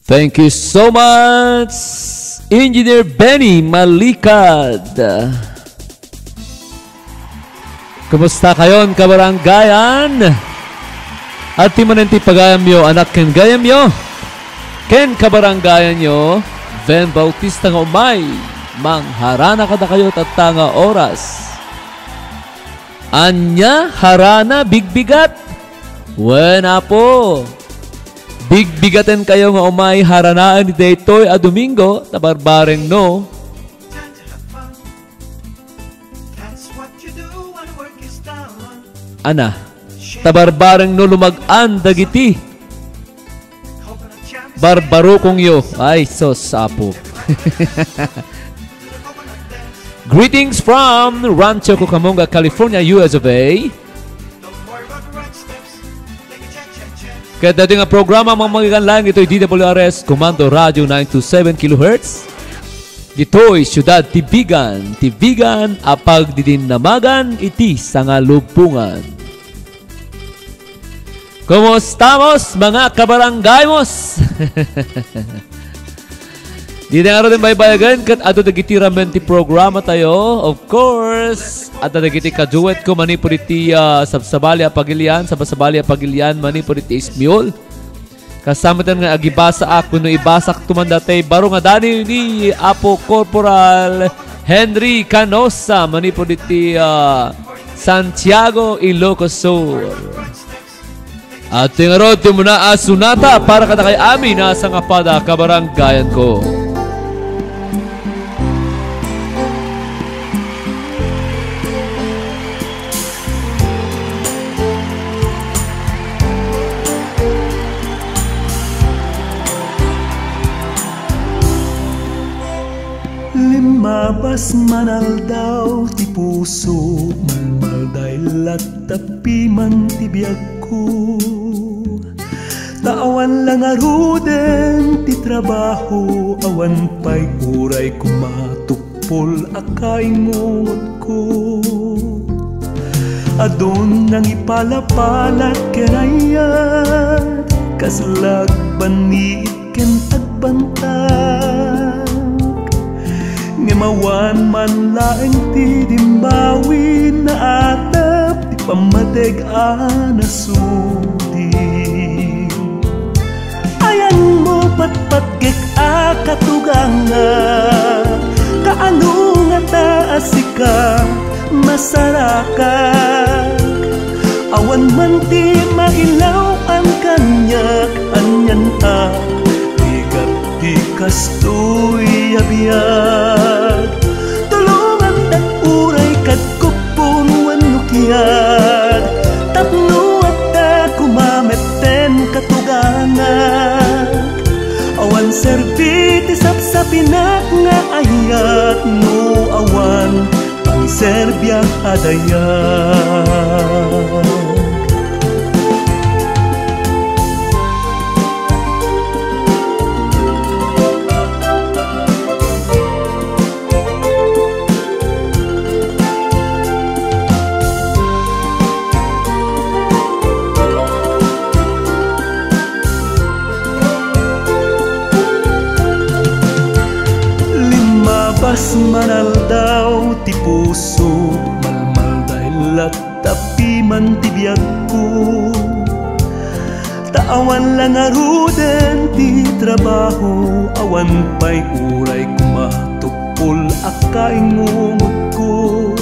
Thank you so much, Engineer Benny Malikad. Kumusta kayon, kabaranggayan? At timanenti pagayam yo, anak ken gayam yo. Ken kabaranggayan yo, Ben Bautista nga umay, mangharana kada kayo tatanga oras. Anya, harana, bigbigat. Wena po. Bigbigaten kayo nga umay haranaan ni Daytoy a Domingo, tabarbareng no. Ana, tabarbareng no lumag-an dagiti. Barbaro kong yo. Ay, so sapo. Greetings from Rancho Cucamonga, California, US of A. Kaya dati nga programa mga magiganlang ito'y DWRS Komando Radio 927 kHz. Ito'y Siyudad Tibigan. Tibigan apag didinamagan iti sa nga lupungan. Kumustamos mga kabaranggayos? Di na nga rin baybayagan kat ato nagiti ramen ti programa tayo. Of course, ato nagiti kaduet ko mani po iti sabsabali apagilian, sabasabali apagilian mani po iti ismiol. Kasama tan nga agibasa ako no ibasak tumandatay baro nga dani ni Apo Corporal Henry Canosa mani po iti Santiago, Ilocos Sur. At tingarod ti muna asunata para kada kay amin nasa nga pada kabaranggayan ko. Mabas manal daw ti puso, malmal dahil at tapi man ti biyag ko. Taawan lang aruden ti trabaho, awan pa'y uray kumatupol akay ngot ko. Adon nang ipalapalat kenayat, kaslag baniit ken agbantay. Ngemawan man laeng ti dimbawi na atap ti pamateg anasudi. Ayan mo patpatgek a katuganga, kaano nga taasika masarakat. Awan man ti mailaw ang kanyak anyan a di kastoy abiyag. Tulungan at uray kad kupon wanukiyad, tapno at kumameten katuganak. Awan serbi ti sapsapinak nga ayat, no awan pang serbya adayag. Pas manal daw ti puso, malmal dahil at tapi man ti biyag ko. Taawan lang aruden ti trabaho, awan pa'y uray kumatupol akay ngungot ko.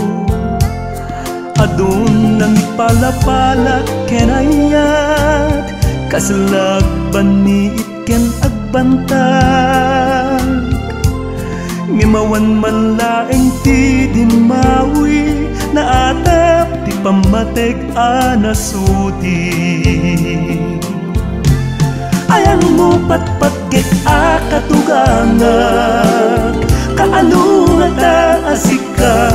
Adun nang ipalapala kenayat, kaslag baniit ken agbantag. Ngimawan man laeng ti dimawi, na atap ti pamateg anasudi. Ayan mo patpatgek a katugangak, kaano nga taasika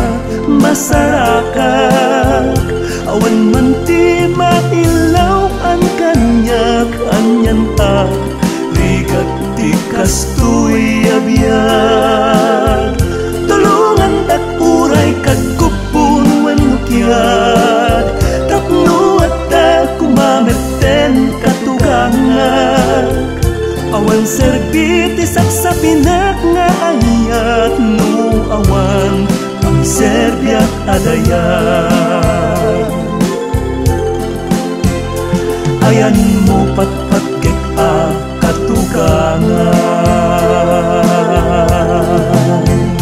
masarakat. Awan man ti mailaw ang kanyak anyan a ligat ti kastoy abiyag. Tulungan at uray kagkupun wanukyat, tapno at kumameten katugangan. awan serbiti saksa pinak nga ayat no awan ang serbiak adayan. Ayan mo patpatgek a katugangan.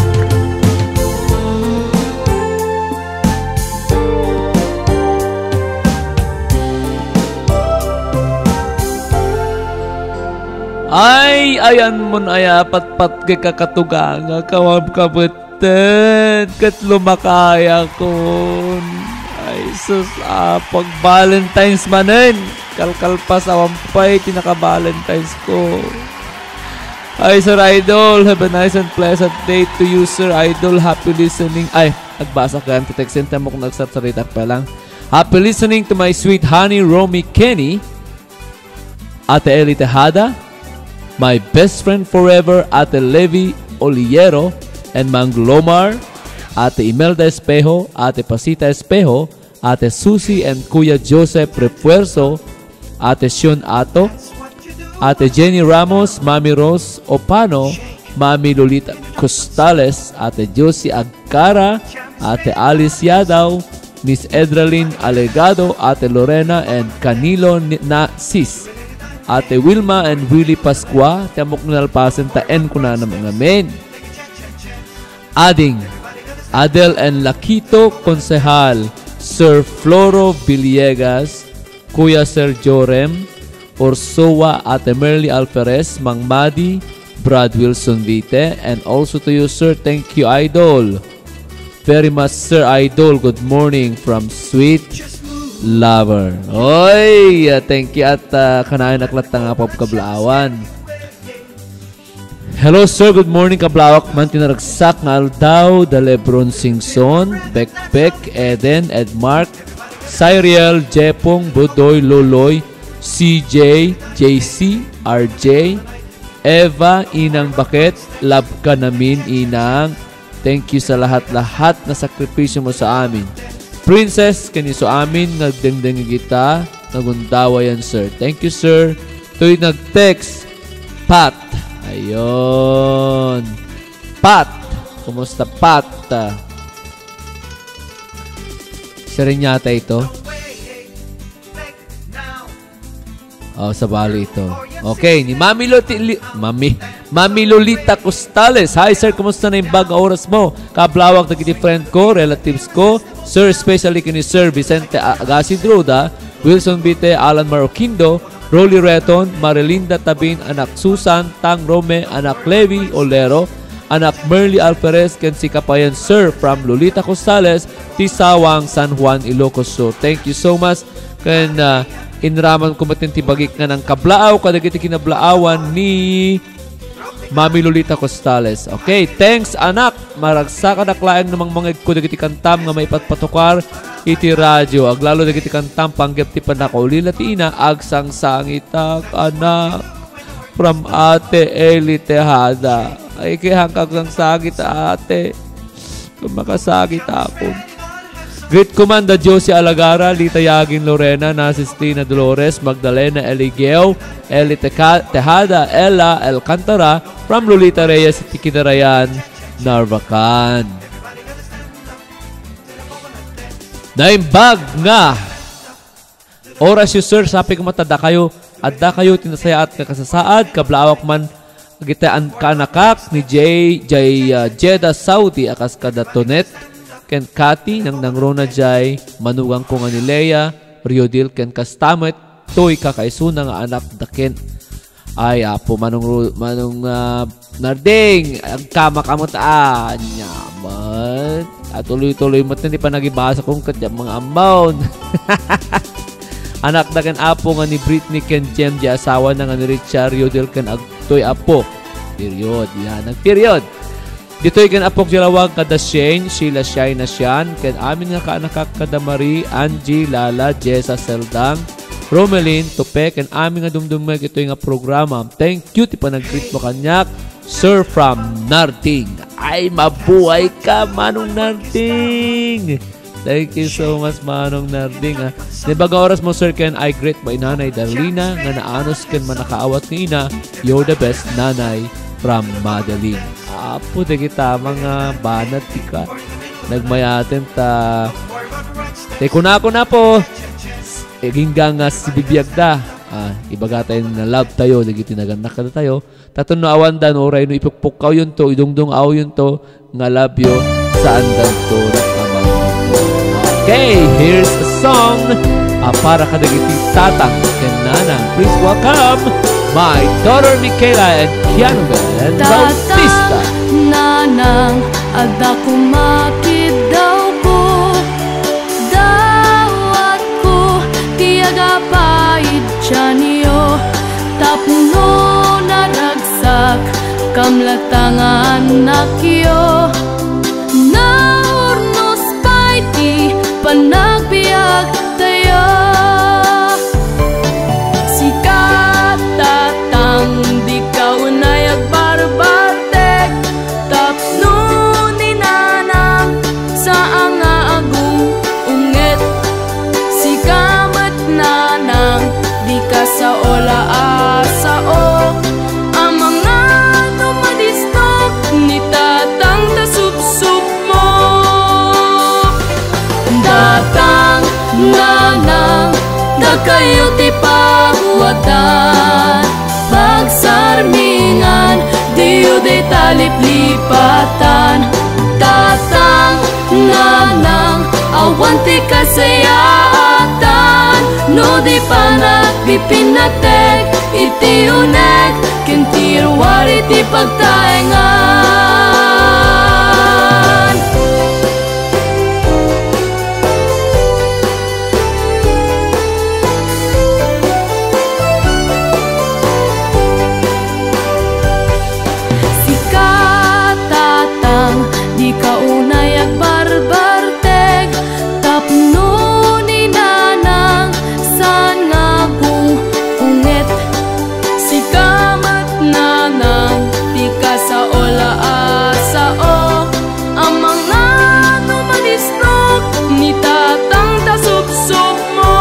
Ay, ayan mo na ay patpat kay kakatuganga, kawab kabutan, kat lumakaya kon. Ay, sus, pag Valentine's manin, kalkalpas awampay, tinaka-Valentine's ko. Ay, Sir Idol, have a nice and pleasant day to you, Sir Idol. Happy listening. Ay, nagbasa ka, titextin mo kung nagsasarita pa lang. Happy listening to my sweet honey, Romy Kenny, Ate Eli Tejada, my best friend forever, Ate Levi Oliero, and Mang Glomar, Ate Imelda Espejo, Ate Pasita Espejo, Ate Susie and Kuya Joseph Refuerzo, Ate Shion Ato, Ate Jenny Ramos, Mami Rose Opano, Mami Lolita Costales, Ate Josie Agcara, Ate Alice Yadaw, Miss Edralyn Alegado, Ate Lorena and Canilo Nasis, Ate Wilma and Willie Pascua, Temok nalpasan taen ko na naman ngamin. Ading, Adel and Lakito Konsehal, Sir Floro Villegas, Kuya Sir Jorem, Orsowa, Ate Merly Alferez, Mang Madi, Brad Wilson Vite, and also to you, Sir. Thank you, Idol. Very much, Sir Idol. Good morning from Sweet Lover. Oy, thank you at kanain naklat nga po kablaawan. Hello sir, good morning kablawak man tinaragsak nga aldaw da Lebron Singson, Bekbek, Eden, Edmark, Cyriel, Jepong, Budoy, Loloy, CJ, JC, RJ, Eva, Inang Bakit, love ka namin Inang. Thank you sa lahat-lahat na sakripisyo mo sa amin. Princess, kaniso amin, nagdengdeng kita, nagundawa yan, sir. Thank you, sir. Ito'y nag-text, Pat. Ayun. Pat. Kumusta, Pat? Siya rin yata ito. Oh, sa bali ito. Okay, ni Mami Lolita Costales. Hi, sir. Kumusta na yung bagang oras mo? Kablawak na kiti-friend ko, relatives ko. Sir, especially kini Sir Vicente Agassi Droda, Wilson Vite, Alan Maroquindo, Rolly Reton, Marilinda Tabin, anak Susan, Tang Rome, anak Levi Olero, anak Merly Alferez, ken si Kapayan Sir from Lolita Costales, Tisawang, San Juan, Ilocos Sur. Thank you so much. Ken inraman ko matintibagik nga ng kablaaw, kadagiti kinablaawan ni Mami Lolita Costales. Okay, thanks anak. Maragsa ka naklaang namang mga kudagiti kantam nga may patpatukar iti radyo. Aglalo dagiti kantam panggap ti panakauli latina agsang sangitak anak from Ate Eli Tejada. Ay kaya hanggang sagit ate. Kung makasagit ako. Great Commander Josie Alagara, Lita Yagin Lorena, Nasistina Dolores, Magdalena Eligeo, Eli Tejada, Ella Alcantara, from Lolita Reyes, Tikidarayan, Narvacan. Naimbag nga. Oras yu sir, sapi kumatada kayo, adda kayo tinasaya at kakasasaad, kablawak man, agitaan kanakak ni Jeda Saudi, akas kadatonet, ken Kati nang Rona Jai, manugang ko nga ni Leia, Riodil ken Kastamet, toy kakaisuna nga anak daken. Ay apo manong narding ang kama-kamot nyaman. At tuloy-tuloy mo ni pa nagibasa kong kadya mga amount. Anak daken apo nga ni Britney ken Jem di asawa na nga ni Richard Riodil ken agtoy apo. Period. Yan ang period. Dito'y kan apok jalawag kada Shane, Sheila Shai na siyan, kan amin nga kaanakak kada Marie, Angie, Lala, Jessa, Seldang, Romelin, Tope, kan amin nga dumdumag ito nga programa. Thank you, ti pa nag-greet mo kanyak, Sir from Narding. Ay, mabuhay ka, Manong Narding. Thank you so much, Manong Narding. Nibaga oras mo, sir, ken I great by Nanay Darlina, nga naanos ken manakaawat ng ina, you're the best, Nanay, from Madeline. Apo, di kita, mga banat, tika. Nagmayatin ta. Teko na po. Hinggang si bibiyagda. Ibaga tayo na love tayo, di tinaganak ka na tayo. Taton no awan dan, oray no ipukpukaw yun to, idungdung aw yun to, nga love you, saan dan to, okay, here's a song para kadagiti tatang and nanang. Please welcome my daughter Michaela and Keanu Bautista. Nanang, ada kumakid daw ko, dawat ko, tiyaga paid siya niyo, tapno naragsak, kamlatangan nakyo, naurnos paiti, panagbiag tayo. Sikat tatang, di ka unayag barbartek, tapno ni nanang, sa nga agong ungit. Sikamat nanang, di ka sa ola asao, ang mga numadistok, ni tatang tasupsup mo. Datang nanang, da kayo ti pagwatan, pagsarmingan, diyo di taliplipatan. Tatang nanang, awan ti kasayaatan, no di pa nagpipinatek, iti unek, kintirwari ti pagtaengan. Sikat tatang, di ka unayag barbarteg, tapno ni nanang, san nga kung ungit. Sikamat nanang, di ka sa ola asao, ang mga numadistok, ni tatang tasupsup mo.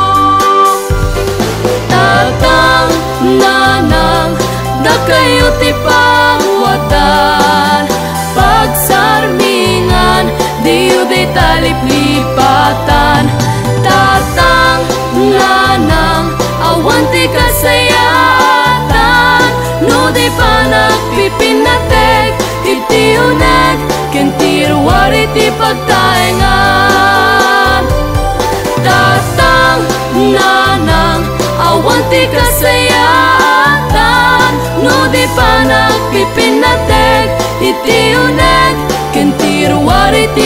Tatang nanang, da kayo ti pagwatan, pagsarmingan, diyo di taliplipatan. Tatang nanang, awan ti kasayaatan, no di pa nagpipinatek, iti unek, kintirwari ti pagtaengan. Tatang nanang, awan ti kasayaatan, no di pa nagpipinatek, iti unek, kintirwari ti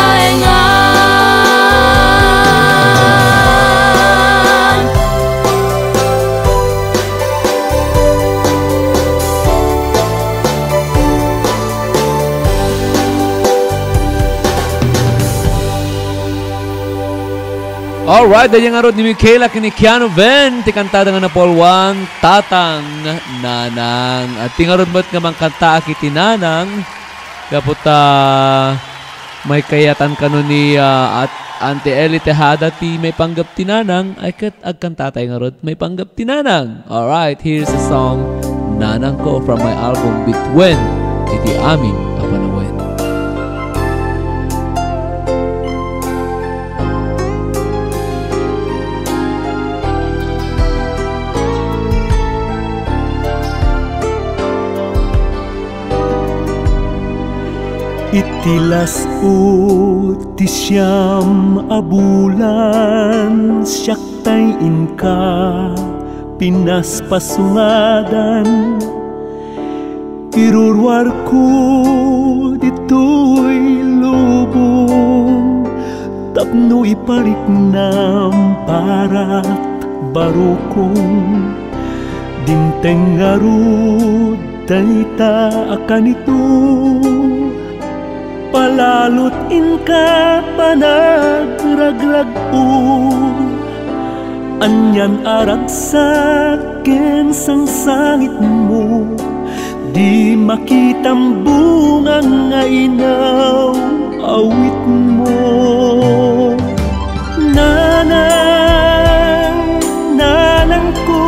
pagtaengan. Alright, dahil nga ron ni Michaela kini Keanu Ben, ti kantada nga na Paul 1, Tatang Nanang. At ti nga ron ba't nga kanta kiti Nanang, kaputa may kayatan kano ni at Ante Eli Tejada ti may panggap ti Nanang, ay kat agkantatay nga ron may panggap ti Nanang. Alright, here's a song, Nanang Ko, from my album Between, iti aming kapanawen. Itilas ti siyam abulan, siyak tayin ka pinaspasungadan. Irurwar ko dito'y lubong, tapno ipariknam parat barukong. Dinteng ngarud dayta akan ito, palalot in ka panagragrag o, anyan arag sa akin sang sangit mo, di makitang bungang nga inaw awit mo. nanang ko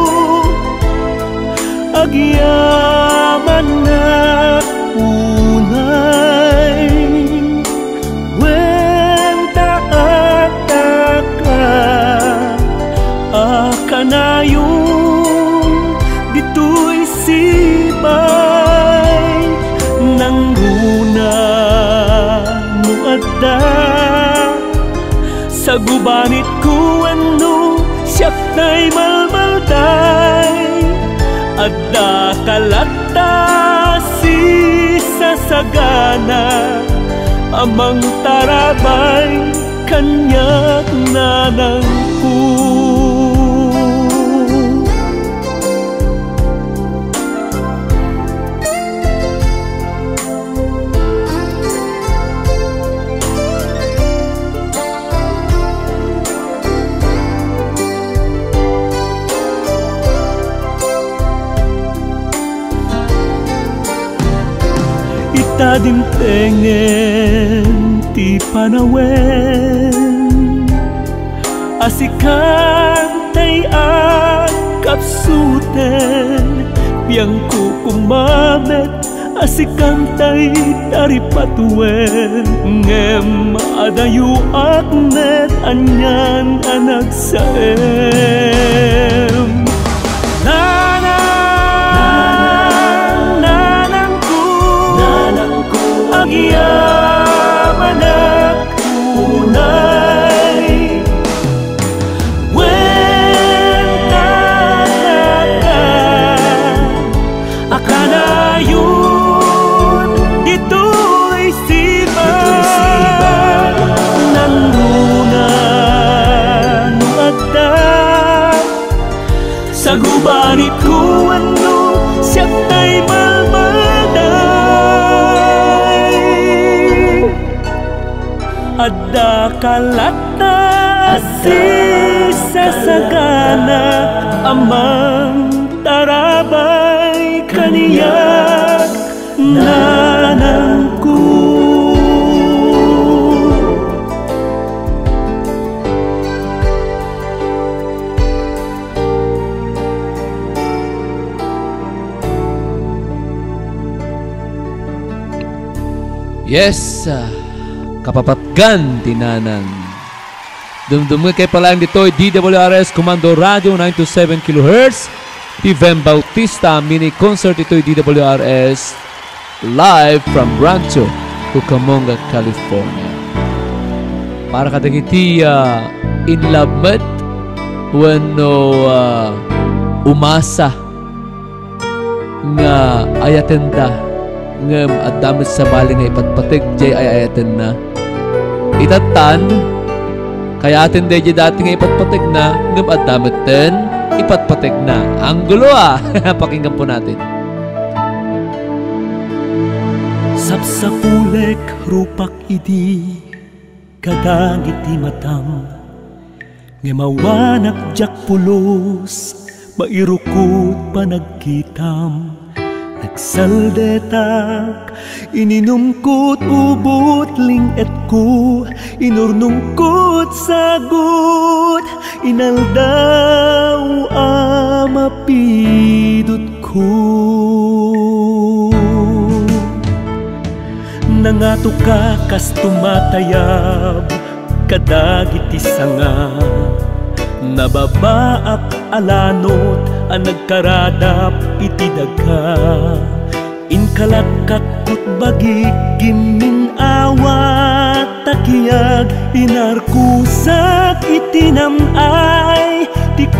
agyaman na unay wenta at taka akanayong dito'y sibay nang runa mo adda sa gubanit ko ano siyak na'y malmalday adda kalata si sasagana amang tarabay kanyak nanang ko. Itadim pengen ti panawen asikan tay kapsuten biyang ko kumamet asikan tay taripatuen ngem adayu akmet anyan anagsaem agyaman at unay wenta ka akanayon dito'y sibay nandunan adda sa gubanit ko ano siyak na'y adda kalata si sasagana amang tarabay kaniyak nanang ko. Yes, kapapatgan tinanan. Dumdum kay palang dito'y DWRS Commando Radio 927 kHz. Tivem Bautista mini concert ito'y DWRS live from Rancho, Cucamonga, California. Para kadagiti in love met wano umasa nga ayatenda ngem adamit sa bali nga ipatpatig jay ay ayaten na itatan kaya atin day dati nga ipatpatig na ngem adamit ten ipatpatig na ang gulo pakinggan po natin. Sapsapulek rupak idi kadagiti matam ngemawanak jak pulos mairukot panagkitam nagsaldetak ininumkot ubot linget ko inurnungkot sagot inaldaw amapidot ko nangato ka kas tumatayab kadagiti sanga nababaak alanot ang nagkaradap itidagka inkalakakot bagik gimin awat takiyag inarkusak itinamay di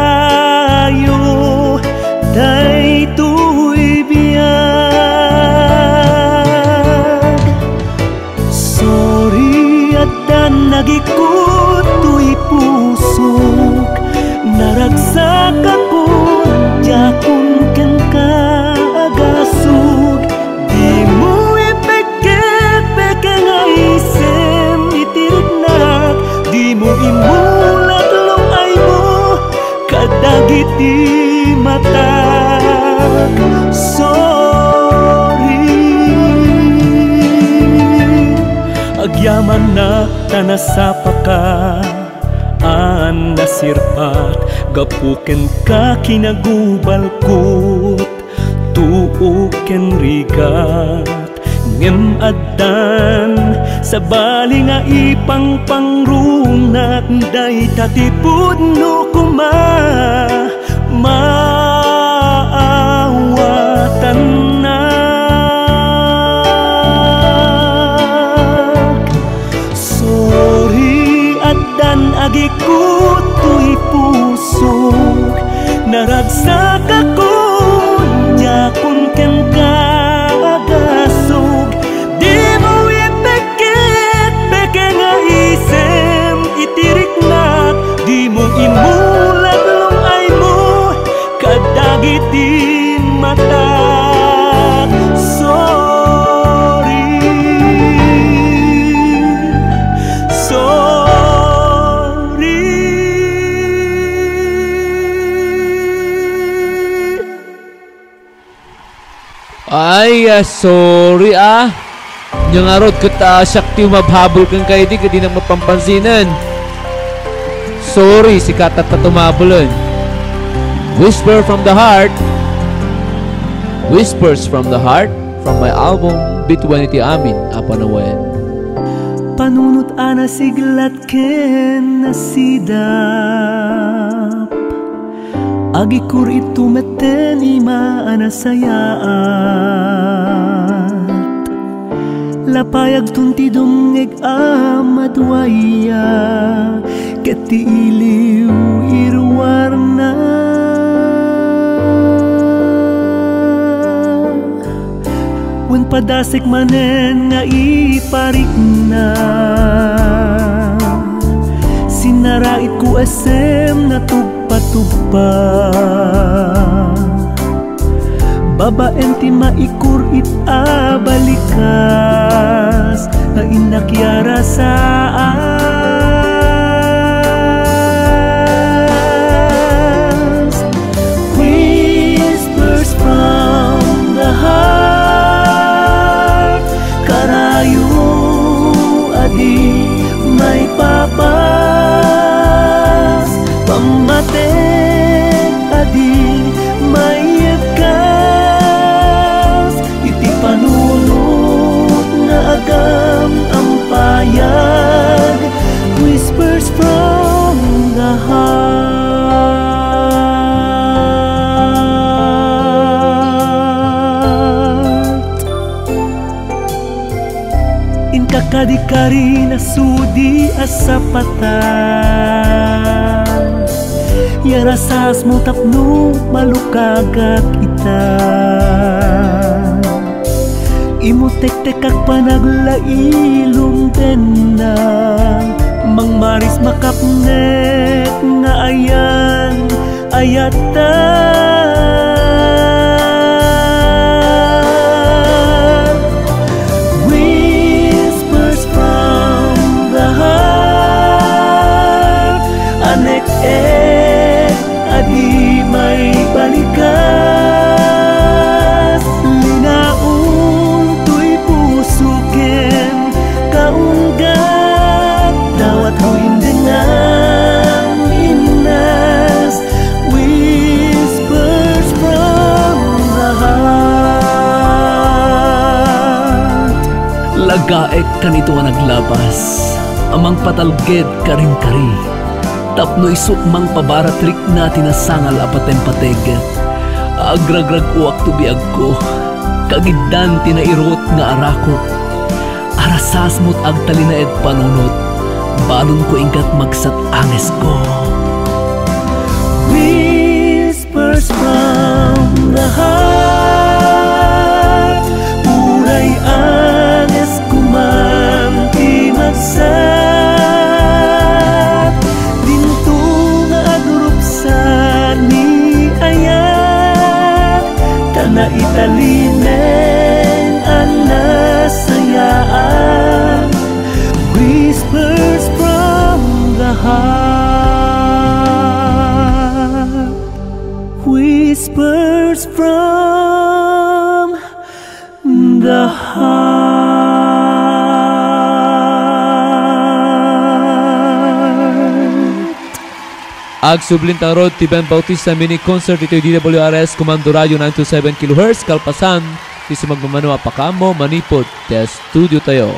kayo daytoy biyag sorry at nagikot to'y pusok naragsak ako jakong ken kaagasog di mo ipeke-peke nga isem itirignak di mo imulat lumay mo kadagiti matag sorry agyaman na tanasapa ka man nasirpat, gapuken ka kinagubalkot, tuuken rigat ngem addan sa bali nga ipang pangrunat day tatipud no kuma maawatan na. Sorry addan agi ko tuy pusok naragsak ako nya kun ken kagasog di mo ipekit peke nga isem itirik na di mo imulat lumay mo kadagitin mata. Ay, sorry Yung arod ko syakti mabhabol kang kayo di nang mapampansinan. Sorry, si katat na tumabulon. Whisper from the Heart. Whispers from the Heart from my album Bituan Iti Amin Apanawayan. Panunot ana siglat ken nasidap agi kur itu meten ima anasayaat lapayag tunti dungeg amadwaya keti iliw irwarna wen padasek manen nga iparik na sinarait ku asem na tugpa babaen ti maikur it abalikas na inakyara saas. Whispers from the heart karayo adi may papas pamatek adi may agkas iti panunot nga agam ampayag. Whispers from the heart inkakadikari na sudi asapatan yarasas mo tapno malukagak ita imutek-tekak panaglailong tena mangmaris makapnek nga ayan ayatan. Whispers from the heart anek-ek adi may balikas linaon tuy pusuken kaunggat dawat huindengan inas. Whispers from the heart lagaek kanito nga naglabas amang patalged karing-kari tapno isukmang pabaratrik natin na sangal apatempateg agragrag uwak tubiag ko kagiddan tinairot nga arakot arasas mo't agtalinaed panunot balon ko ingat magsat anges ko. Whispers from the heart uray anges kuman ti magsat dinto nga agurupsan ni ayat kana italinen anasayaan. Whispers from the heart. Whispers from the heart. Ag Sublintang Road, ti Ben Bautista mini concert ito yung DWRS Komando Radio 927 kHz Kalpasan, ti si magmamano apakamo manipod te studio tayo.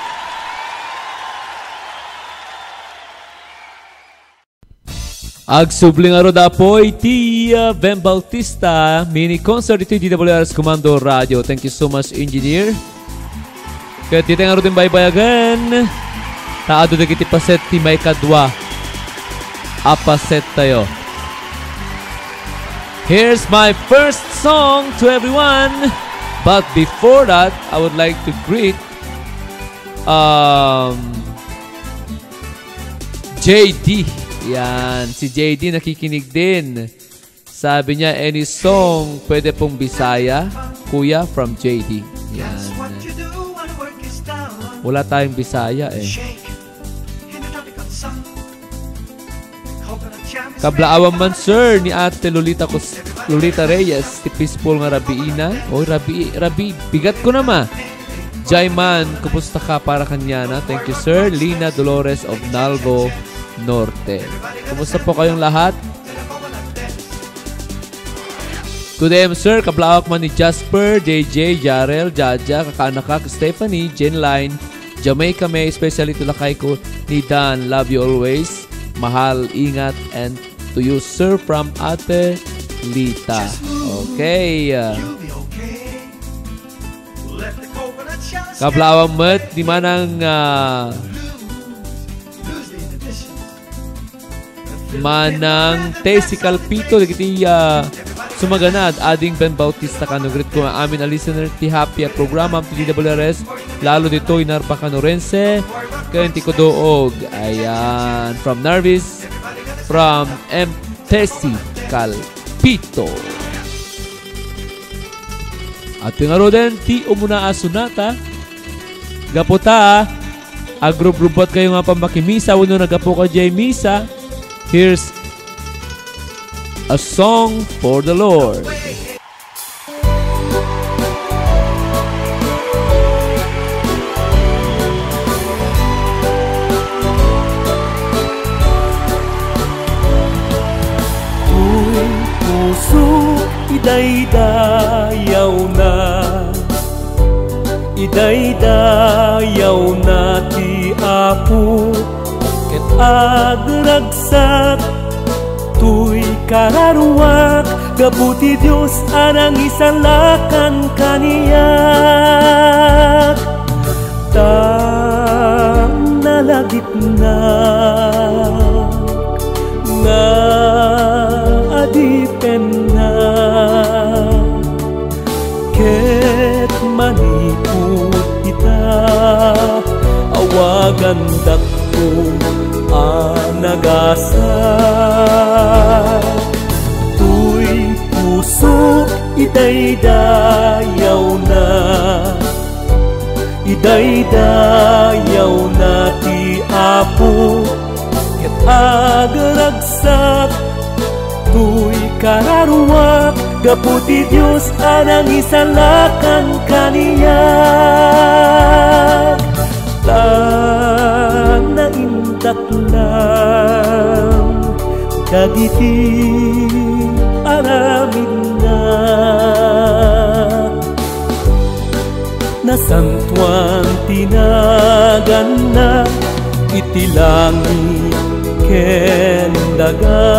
Ag Subling Road apoy ti Ben Bautista mini concert ito yung DWRS Komando Radio. Thank you so much, engineer. Kaya titang aro din baybayagan. Taado na kiti paset ti may kadwa. Apaset tayo. Here's my first song to everyone. But before that, I would like to greet JD. Yan, si JD nakikinig din. Sabi niya, any song pwede pong Bisaya, Kuya, from JD. Yan. Wala tayong Bisaya eh. Kablaawan man sir ni Ate Lolita Reyes, ti peaceful nga Rabiina. Oy, Rabi, bigat ko naman. Jayman, kumusta ka para kanya na? Thank you sir. Lina Dolores of Nalbo Norte. Kumusta po kayong lahat? Good day, sir. Kablawak man ni Jasper, JJ, Jarel, Jaja, Kakanakak, Stephanie, Jenline, Jamaica May, especially tulakay ko ni Dan. Love you always. Mahal, ingat, and to you, sir, from Ate Lita. Okay. Kablawang mat, di manang manang Tesical Pito dagiti sumaganad ading Ben Bautista kanugrit ko amin a listener ti happy programa ti DWRS lalo dito inarpa kanorense kayon ti kodoog ayan from Narvis from M. Tesical Pito at yung aro din ti umuna asunata gaputa agrub-rubot kayo nga pamakimisa uno nagapo ka jay misa. Here's a song for the Lord. Tuwing puso idaydayaw na, idaydayaw na ti Apo. Ket agragsak tuy kararuak gabuti Dios anang isalakan kaniyak tam nalagip na nga adipen na ket manipud kita awagan dakko anagasa tuy puso idaydayaw na, idaydayaw na ti Apo ket agragsak tuy kararuak gaputi Dios anang isalakan kaniyak tan naindaklang dagiti aramin na nasantuan tinagan na iti langit ken daga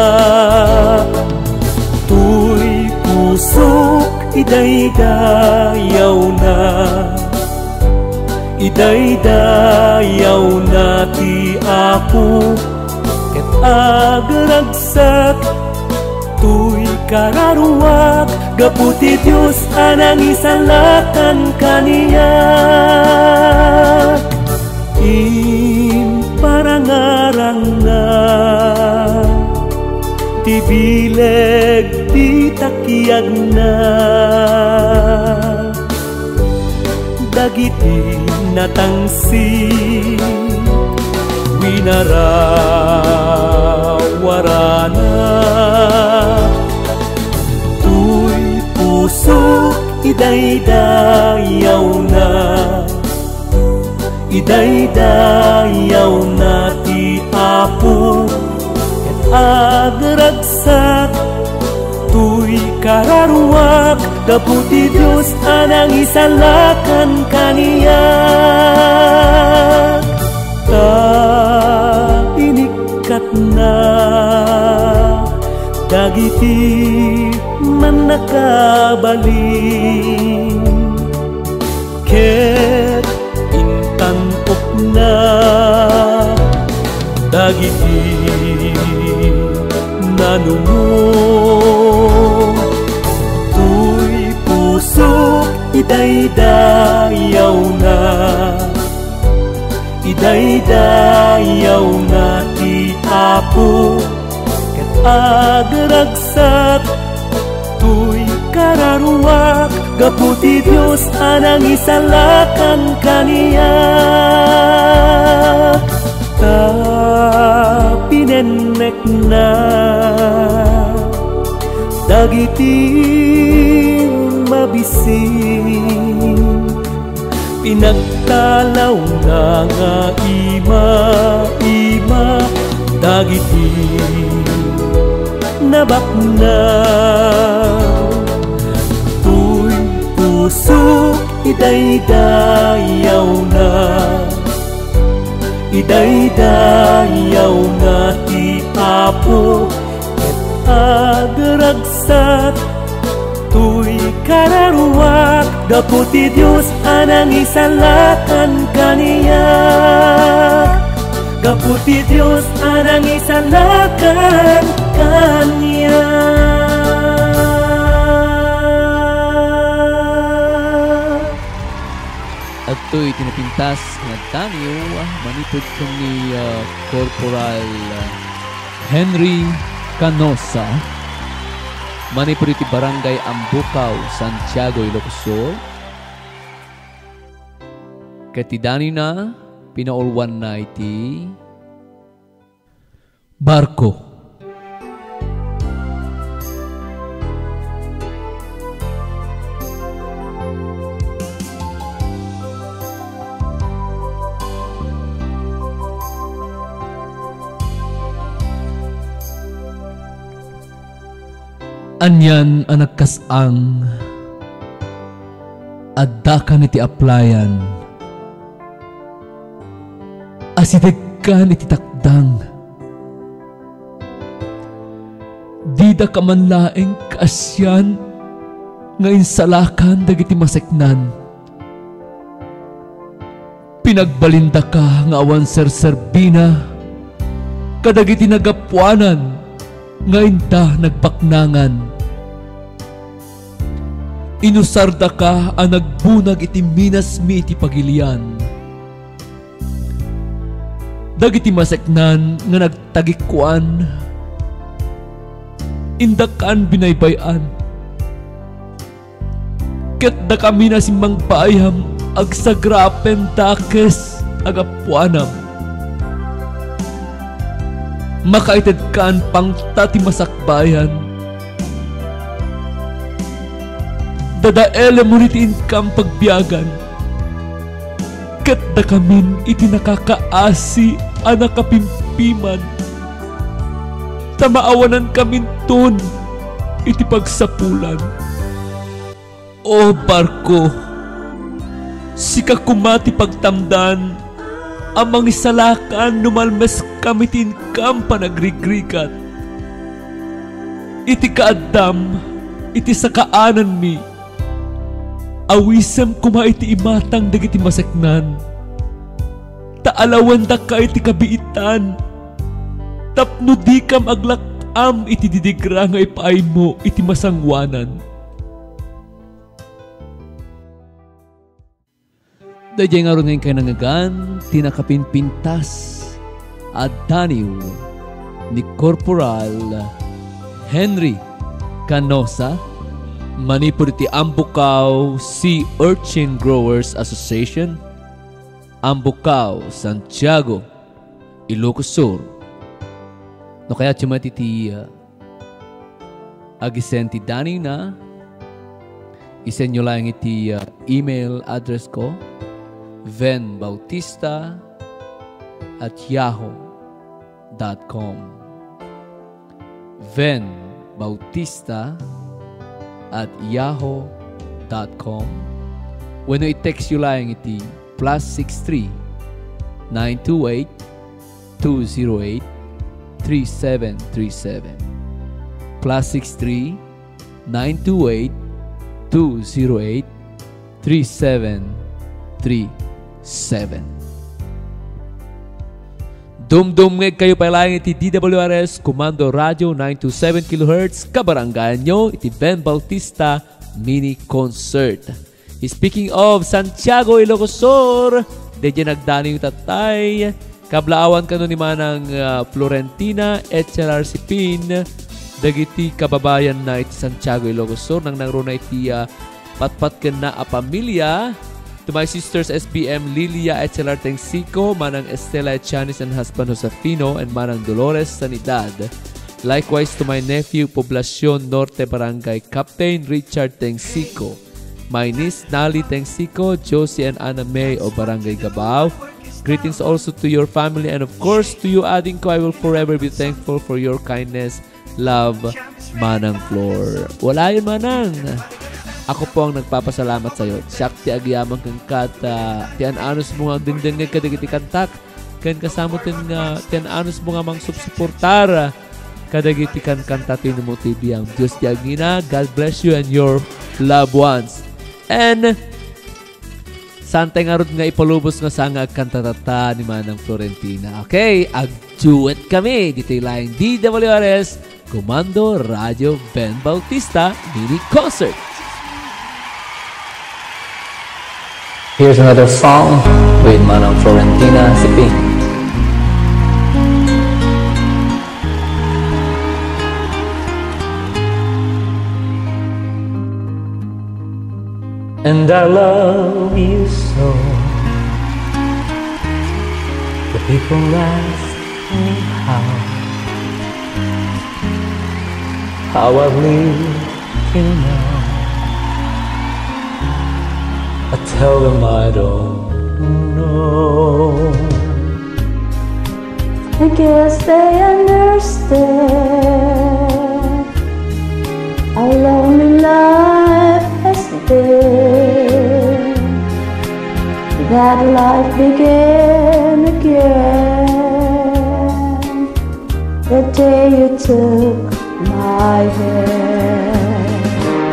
tuy pusok idaydayaw na, idaydayaw na ti Apo ket agragsak tuy kararuak gaputi Dios anang isalakan kaniyak imparangarang na ti bileg ti takiyag na dagiti natangsi winarawarana tuy puso idaydayaw na, idaydayaw na ti Apo ket agragsak tuy kararuak Daputi Diyos anang isalakan kaniya Ta inikat na Dagiti man nakabaling Ket intantok na Dagiti nanungo Tuy pusok idaydayaw na Idaydayaw na ti Apo Ket agragsak tuy kararuak Gaputi Diyos anang isalakan kaniya Ta pinenek na Dagiti mabising Pinagtalaw na nga ima Dagiti nabakna Tuy pusok idaydayaw na Idaydayaw na ti Apo Ket agragsak tuy kararuak Gaputi Diyos anang isalakan kaniya Gaputi Diyos anang isalakan kaniya At ito'y tinapintas nga Daniel manipod ko ni Corporal Henry Canosa manipod iti Barangay Ambukaw, Santiago, Ilocos Sur. Kati Dani na pinaulwan na iti barko. Anyan ang nagkasang addakan iti aplayan asidagkan iti takdang dida ka man laeng kaasyan nga insalakan dagiti maseknan pinagbalinda ka nga awan serserbina kadagiti nagapuanan nga inda nagbaknangan inusarda ka ang nagbunag iti minas mi iti pagilian dagiti maseknan nga nagtagikuan inda kaan binaybayan ket da kami na simbang paayam agsagrapen takes agapuanam makaited kaan pang tati masakbayan dadaele mo nitiin kang pagbiyagan ket da kamin iti nakakaasi anak kapimpiman tamaawanan kamin ton iti pagsapulan o barko sika kumati pagtamdan amang isalakan numalmes kamitin kam panagrigrigat iti kaadam iti sakaanan mi awisem kuma iti imatang dagiti maseknan taalawan da ka iti kabiitan tapno di kam aglakam iti didigra nga ipaay mo iti masangwanan dayjay nga ron ngayon kayo nangagan tinakapinpintas at Daniel ni Corporal Henry Canosa manipod iti Ambukaw Sea Urchin Growers Association Ambukaw, Santiago, Ilocos Sur no kaya chumati ti agisen ti Dani na isen nyo lang iti email address ko venbautista@yahoo.com venbautista@yahoo.com. When i-text you lang iti +63 928 208 3737 +63 928 208 3737. Dumdumngeg kayo palayan iti DWRS Komando Radio 927 kHz kabarangayan nyo iti Ben Bautista Mini Concert. Speaking of Santiago, Ilocos Sur, dedya nagdani yung tatay kablaawan kano ni manang Florentina HLR Sipin dagiti kababayan na iti Santiago, Ilocos Sur nang nangruna iti patpat ken na a pamilya. To my sisters SPM Lilia HLR Tengsico, manang Estela Echanis and husband Josefino, and manang Dolores Sanidad. Likewise to my nephew Poblacion Norte Barangay Captain Richard Tengsico, my niece Nali Tengsico, Josie and Anna May of Barangay Gabao. Greetings also to your family and of course to you Ading ko. I will forever be thankful for your kindness. Love, Manang Flor. Wala yun, Manang. Ako po ang nagpapasalamat sa iyo. Siyak ti agyaman kang kata. Tiyan anos mo nga dindin nga kadigiti kantak. Kan kasamo tiyan anos mo nga mang subsuportar. Kadagiti kan kanta mo tibiyang. Diyos ti agina. God bless you and your loved ones. And santay nga rin nga ipalubos nga sanga kantatata ni Manang Florentina. Okay, agduet kami. Dito yung DWRS Komando Radio Ben Bautista Mini Concert. Here's another song with Manang Florentina Sipin. And I love you so. The people ask me how I've lived till now. I tell them I don't know. I guess they understand how lonely life has been. That life began again the day you took my hand.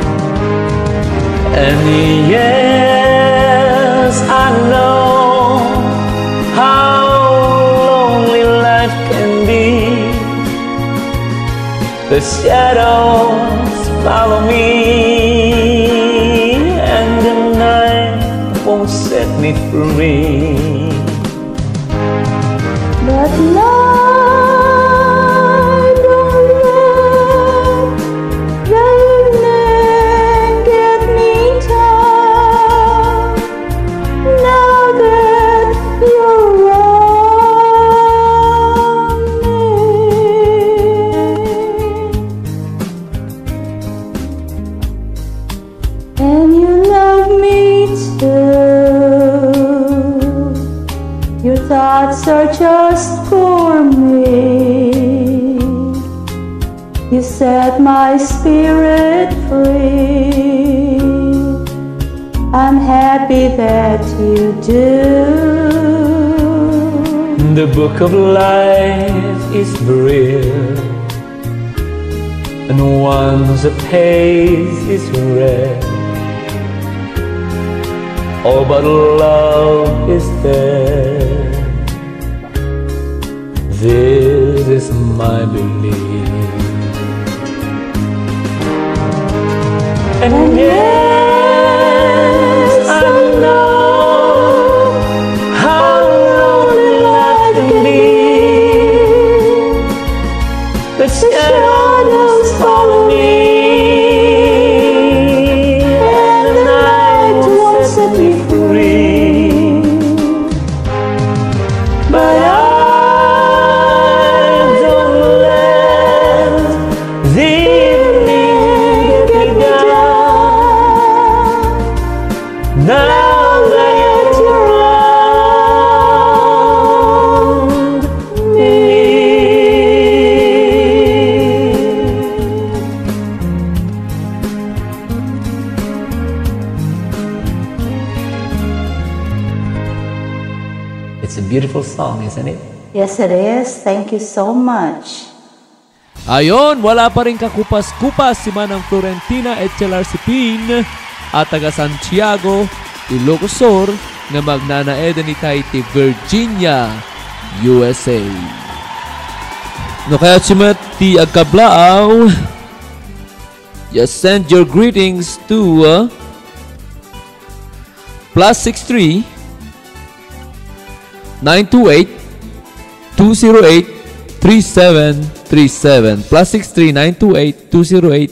And yes, I know how lonely life can be. The shadows follow me, and the night won't set me free. But night don't let the evening get me down. Now that you're around me, and you love me too. Your thoughts are just for me. You set my spirit free. I'm happy that you do. The book of life is real, and once a page is read, all but love is there. This is my belief. And yes, I know how lonely life can be. The shadows follow me, and the night won't set me free. But I don't let the evening get me down. It's a beautiful song, isn't it? Yes, it is. Thank you so much. Ayon, wala pa rin kakupas-kupas si Manang Florentina Echelar Sipin at taga Santiago, Ilocos Sur na magnanaeda ni Tahiti, Virginia, USA. No kaya chimat ti agkablaaw, just send your greetings to +63 928 208 3737 +63 928 208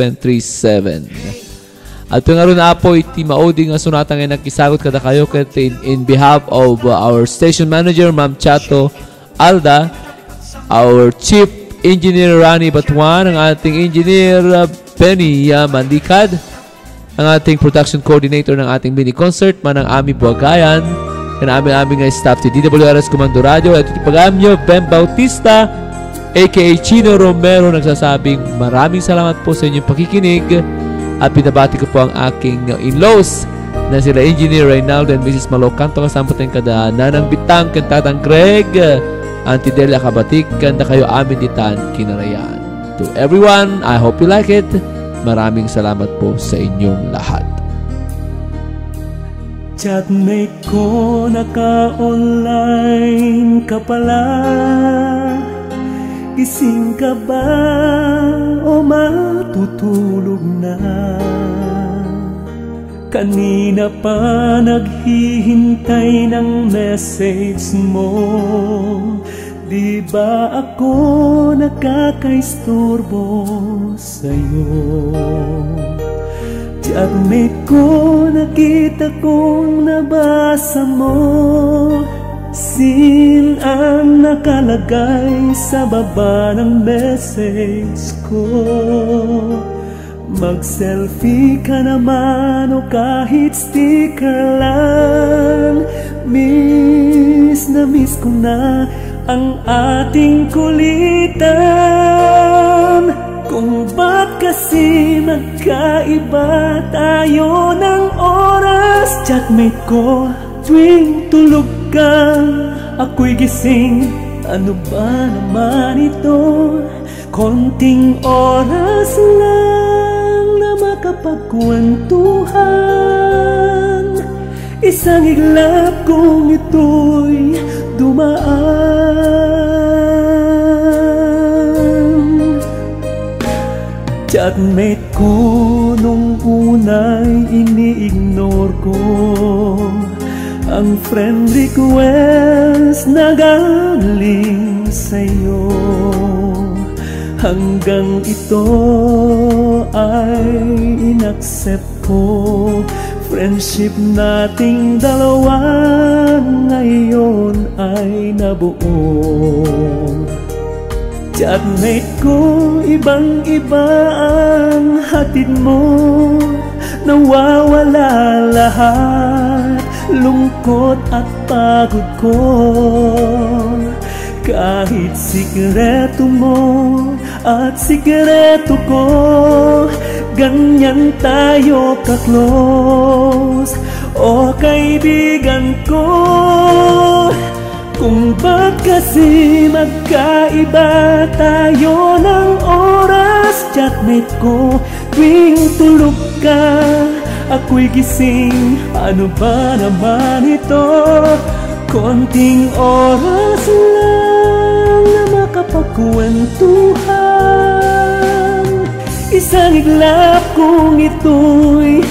3737. At nga ron apo iti maudi nga sunata nga nagkisagot kada kayo in behalf of our station manager Ma'am Chato Alda, our chief engineer Rani Batuan, ang ating engineer Benny Mandikad, ang ating production coordinator ng ating mini concert Manang Ami Buagayan, and aming staff to DWRS Comando Radio at ipagamyo Ben Bautista aka Chino Romero nagsasabing maraming salamat po sa inyong pakikinig at pinabati ko po ang aking in-laws na sila Engineer Reynaldo and Mrs. Malocanto kasama tayong kada Nanang Bitang, Kantatang Craig, Auntie Delia Kabatik, kanda kayo amin ditan kinarayan. To everyone, I hope you like it. Maraming salamat po sa inyong lahat. Chatmate ko, naka-online ka pala. Gising ka ba o matutulog na? Kanina pa naghihintay ng message mo. Di ba ako nakakaisturbo sa'yo? Chatmate ko, nakita kong nabasa mo. Sin ang nakalagay sa baba ng message ko. Mag-selfie ka naman o kahit sticker lang. Miss na miss ko na ang ating kulitan. Kung ba't kasi magkaiba tayo ng oras. Chatmate ko, tuwing tulog ka, ako'y gising. Ano ba naman ito? Konting oras lang na makapagkwentuhan. Isang iglap kong ito'y dumaan. Chatmate ko, nung una'y ini-ignore ko ang friend request na galing sa'yo. Hanggang ito ay inaccept ko. Friendship nating dalawa ngayon ay nabuo. Chatmate ko, ibang-iba ang hatid mo. Nawawala lahat, lungkot at pagod ko. Kahit sikreto mo at sikreto ko, ganyan tayo ka-close, o kaibigan ko. Kung ba't kasi magkaiba tayo ng oras. Chatmate ko, tuwing tulog ka, ako'y gising. Ano ba naman ito? Konting oras lang na makapagkwentuhan. Isang iglap kong ito'y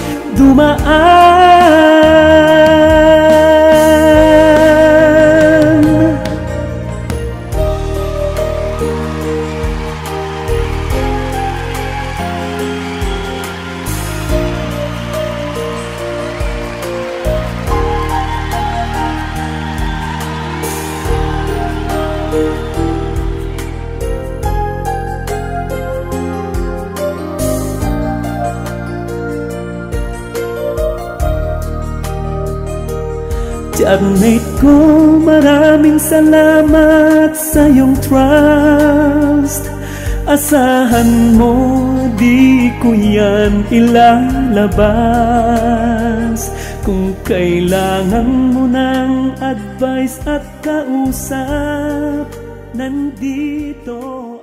dumaan. Chatmate ko, maraming salamat sa iyong trust. Asahan mo, di ko yan ilalabas. Kung kailangan mo ng advice at kausap, nandito